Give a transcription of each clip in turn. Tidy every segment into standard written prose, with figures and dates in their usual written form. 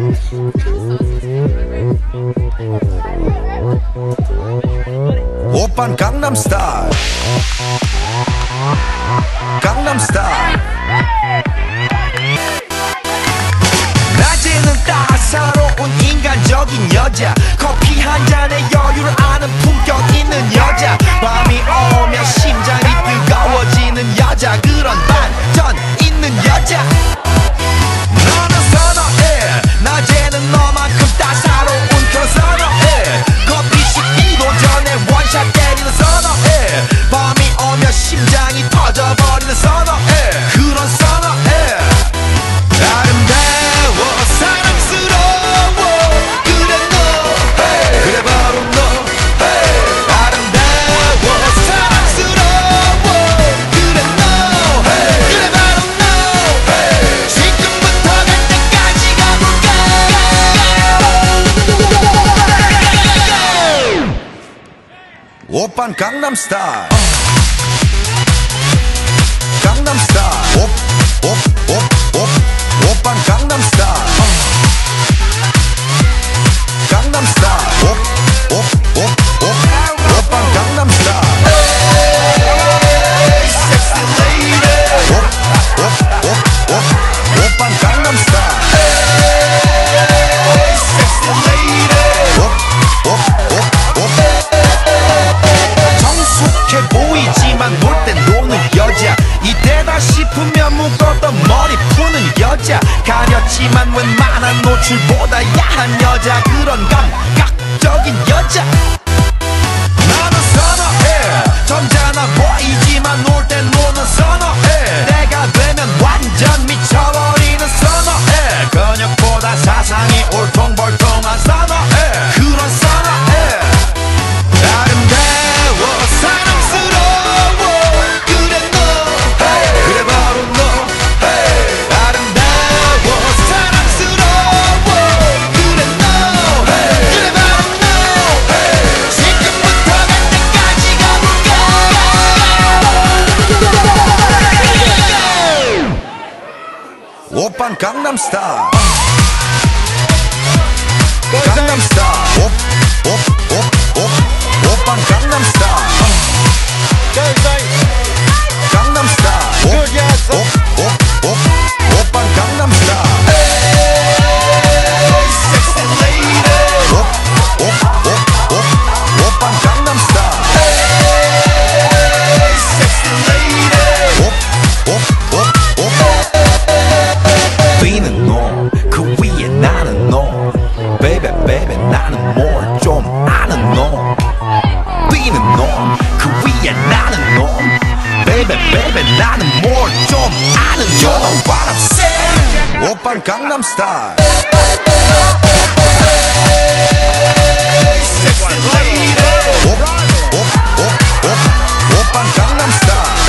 오빤 강남스타일 강남스타일 낮에는 따사로운 인간적인 여자 커피 한 잔에 여유를 아는 품격 있는 여자 밤이 오면 심장이 뜨거워지는 여자 그런 반전 있는 여자 너는 선호해 낮에는 너만큼 따사로운 그런 선호해 커피 식기도 전에 원샷 때리는 선호해 밤이 오면 심장이 터져버리는 선호해 그런 선호해 아름다워 사랑스러워 그래 너 hey. 그래 바로 너 hey. 아름다워 사랑스러워 그래 너 hey. 그래 바로 너 hey. 지금부터 갈 때까지 가볼까 오빤 강남스타일 강남스타일 오빤 강남스타일 강남스타일 오빤 강남스타일 섹시 레이디 오빤 강남스타일 섹시 레이디 성숙해 보이지만 놀 땐 노는 여자 이때다 싶으면 묶었던 머리 푸는 여자 가렸지만 웬만한 노출보다 야한 여자 그런 감각적인 여자 나는 선호해 점잖아 보이지만 놀 땐 노는 선호해 내가 되면 완전 미쳐버리는 선호해 근육보다 사상이 울퉁불퉁한 선호해 그런 선호해 아름다워 사랑스러워 그래 너 hey. 그래 바로 너 hey. 아름다워 사랑스러워 그래 너 hey. 그래 바로 너 hey. 지금부터 갈 때까지 가볼까 오빤 강남스타일 강남스타일 오빤 강남스타일 강남스타일 오빤 강남스타일 섹시 레이디 오빤 강남스타일 섹시 레이디 비는 놈그 위에 나는 놈 베이베 베이베 나는 뭘 좀 아는 놈 비는 놈 그 위에 나는 놈 베이베 베이베 나는 뭘 좀 아는 놈 You know what I'm saying 오빤 강남스타일 섹시 레이디 오빤 강남스타일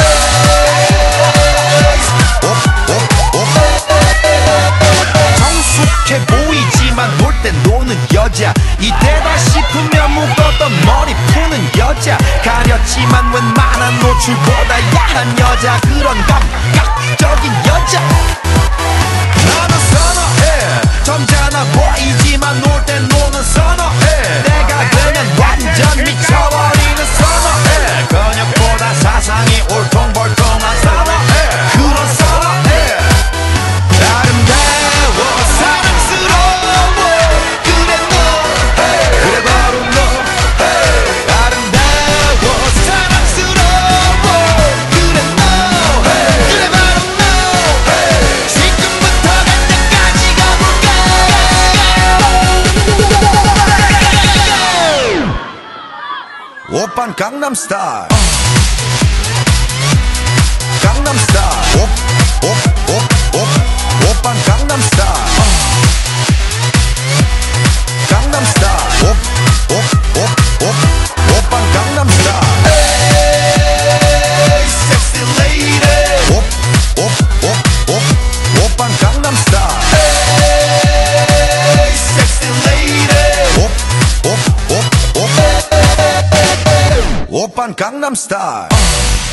성숙해 보이지만 놀 땐 노는 여자 이때다 싶으면 묶었던 머리 푸는 여자 가렸지만 웬만한 노출보다 야한 여자 그런 감각적인 여자 나는 선호해 점잖아 보이지만 놀 땐 노는 선호해 내가 되면 완전 미쳐버리는 선호해 근육보다 사상이 울퉁불퉁한 선호해 그런 선호해 아름다워 사랑스러워 그래 너 hey. 그래 바로 너 hey. 아름다워 사랑스러워 그래 너 hey. 그래 바로 너 hey. 지금부터 갈 때까지 가볼까 오빤 강남스타일 강남스타일 오빤 강남스타일 강남스타일 오빤 강남스타일 섹시 레이디 오빤 강남스타일 섹시 레이디 오빤 강남스타일